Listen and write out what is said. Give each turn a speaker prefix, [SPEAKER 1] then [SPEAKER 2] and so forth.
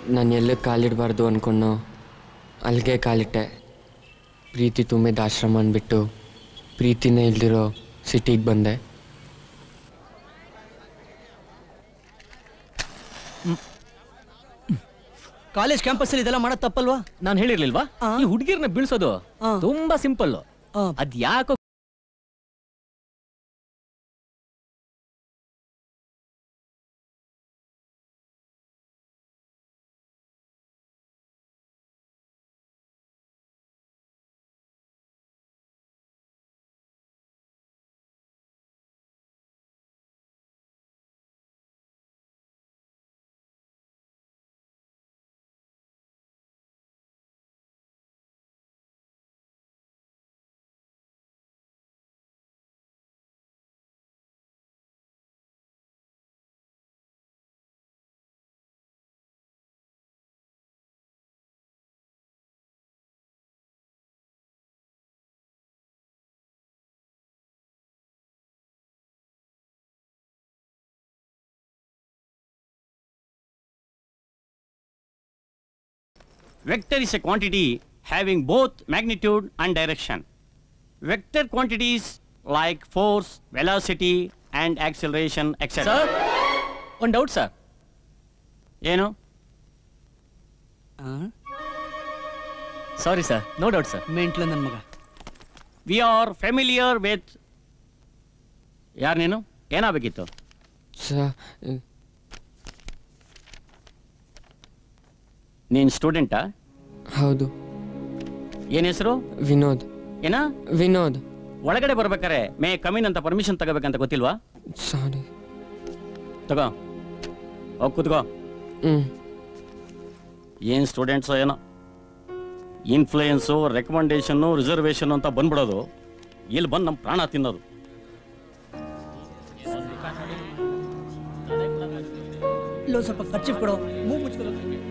[SPEAKER 1] ನಾನು ಎಲ್ಲೇ ಕಾಲಿಡಬಾರ್ದು ಅಂದ್ಕೊಂಡು ಅಲ್ಲಿಗೆ ಕಾಲಿಟ್ಟೆ. ಪ್ರೀತಿ ತುಂಬಿದ ಆಶ್ರಮ ಅಂದ್ಬಿಟ್ಟು ಪ್ರೀತಿನೇ ಇಲ್ದಿರೋ ಸಿಟಿಗೆ ಬಂದೆ.
[SPEAKER 2] ಕಾಲೇಜ್ ಕ್ಯಾಂಪಸ್ಸಲ್ಲಿ ಇದೆಲ್ಲ ಮಾಡೋದು ತಪ್ಪಲ್ವಾ?
[SPEAKER 3] ನಾನು ಹೇಳಿರ್ಲಿಲ್ವಾ, ಈ ಹುಡುಗಿರ್ನ ಬೀಳ್ಸೋದು ತುಂಬಾ ಸಿಂಪಲ್. ಅದ್ ಯಾಕೋ
[SPEAKER 4] Vector is a quantity having both magnitude and direction. Vector quantities like force, velocity and acceleration, etc.
[SPEAKER 3] Sir, one doubt, sir.
[SPEAKER 4] ಏನು?
[SPEAKER 3] Sorry, sir. No doubt, sir.
[SPEAKER 2] ಮೆಂಟ್ಲ ನನ್ನ ಮಗ.
[SPEAKER 4] We are familiar with. ಯಾರು ನೀನು? ಏನಾಗಬೇಕಿತ್ತು? ನೀನು ಸ್ಟೂಡೆಂಟಾ?
[SPEAKER 1] ಹೌದು.
[SPEAKER 4] ಏನ್ ಹೆಸರು?
[SPEAKER 1] ವಿನೋದ್.
[SPEAKER 4] ಏನ?
[SPEAKER 1] ವಿನೋದ್.
[SPEAKER 4] ಒಳಗಡೆ ಬರ್ಬೇಕಾರೆ ಮೇ ಕಮಿನ್ ಅಂತ ಪರ್ಮಿಷನ್ ತಗೋಬೇಕಂತ ಗೊತ್ತಿಲ್ವಾ?
[SPEAKER 1] ಸಾರಿ.
[SPEAKER 4] ತಗೋ, ಹೋಗಿ ಕೂತ್ಕೋ. ಏನ್ ಸ್ಟೂಡೆಂಟ್ಸೋ ಏನೋ, ಇನ್ಫ್ಲೂಯೆನ್ಸು, ರೆಕಮೆಂಡೇಶನ್ನು, ರಿಸರ್ವೇಷನ್ ಅಂತ ಬಂದ್ಬಿಡೋದು, ಇಲ್ಲಿ ಬಂದು ನಮ್ಮ ಪ್ರಾಣ ತಿನ್ನೋದು.
[SPEAKER 2] ಸ್ವಲ್ಪ ಖರ್ಚು ಕೊಡೋ, ಮೂಗು ಮುಚ್ಕೊಳ್ಳೋ.